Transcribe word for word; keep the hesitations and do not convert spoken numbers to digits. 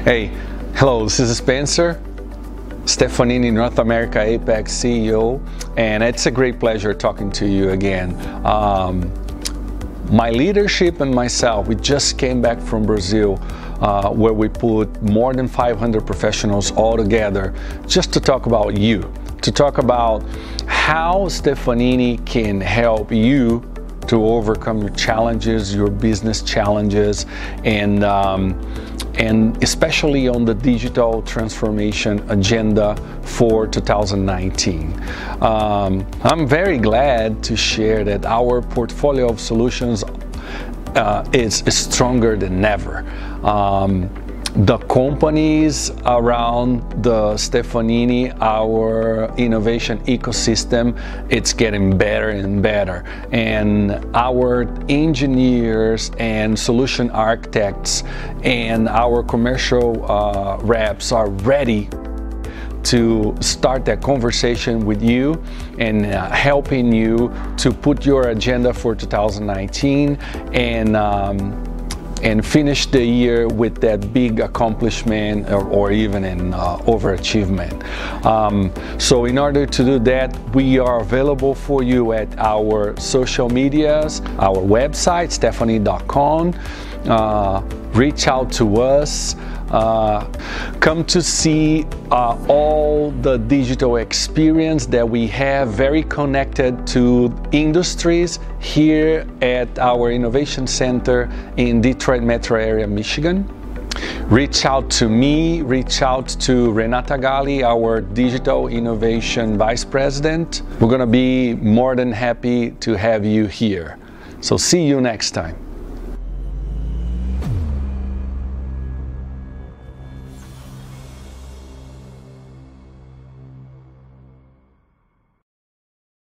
Hey, hello, this is Spencer, Stefanini North America APAC C E O, and it's a great pleasure talking to you again. Um, my leadership and myself, we just came back from Brazil, uh, where we put more than five hundred professionals all together just to talk about you, to talk about how Stefanini can help you to overcome your challenges, your business challenges, and um, and especially on the digital transformation agenda for two thousand nineteen. Um, I'm very glad to share that our portfolio of solutions uh, is, is stronger than ever. Um, The companies around the Stefanini, our innovation ecosystem, it's getting better and better. And our engineers and solution architects and our commercial uh, reps are ready to start that conversation with you and uh, helping you to put your agenda for two thousand nineteen and um, and finish the year with that big accomplishment or, or even an uh, overachievement. Um, so in order to do that, we are available for you at our social medias, our website, stefanini dot com. Uh, reach out to us. Uh, come to see uh, all the digital experience that we have, very connected to industries here at our Innovation Center in Detroit metro area, Michigan. Reach out to me, reach out to Renata Galli, our Digital Innovation Vice President. We're going to be more than happy to have you here. So see you next time.